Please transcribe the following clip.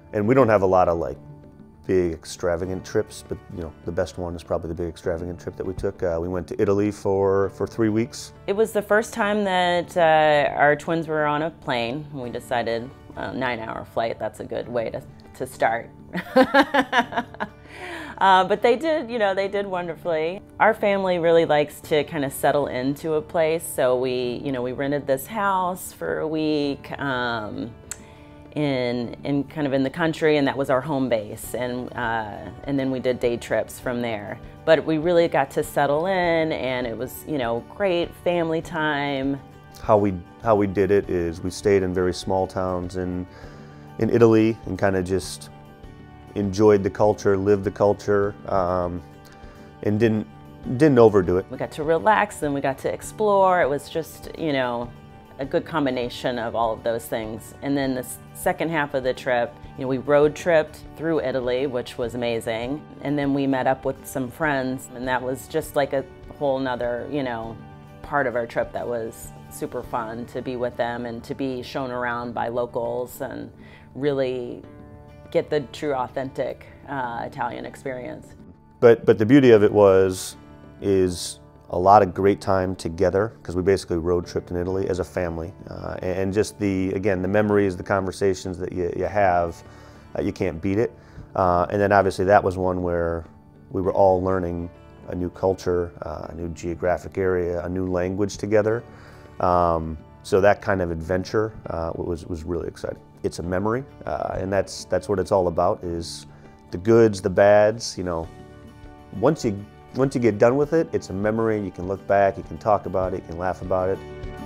And we don't have a lot of like big extravagant trips, but you know, the best one is probably the big extravagant trip that we took. We went to Italy for 3 weeks. It was the first time that our twins were on a plane. We decided a 9-hour flight, that's a good way to start. But they did, you know, they did wonderfully. Our family really likes to kind of settle into a place, so we rented this house for a week in kind of in the country, and that was our home base, and then we did day trips from there. But we really got to settle in, and it was, you know, great family time. How we did it is we stayed in very small towns in Italy and kind of just enjoyed the culture, lived the culture, and didn't overdo it. We got to relax and we got to explore. It was just, you know, a good combination of all of those things. And then the second half of the trip, you know, we road tripped through Italy, which was amazing. And then we met up with some friends, and that was just like a whole nother, you know, part of our trip that was super fun to be with them and to be shown around by locals and really get the true authentic Italian experience. But the beauty of it is a lot of great time together, because we basically road tripped in Italy as a family, and just the memories, the conversations that you have, you can't beat it. And then obviously that was one where we were all learning a new culture, a new geographic area, a new language together. So that kind of adventure was really exciting. It's a memory, and that's what it's all about, is the goods, the bads. You know, once you get done with it, it's a memory. You can look back, you can talk about it, you can laugh about it.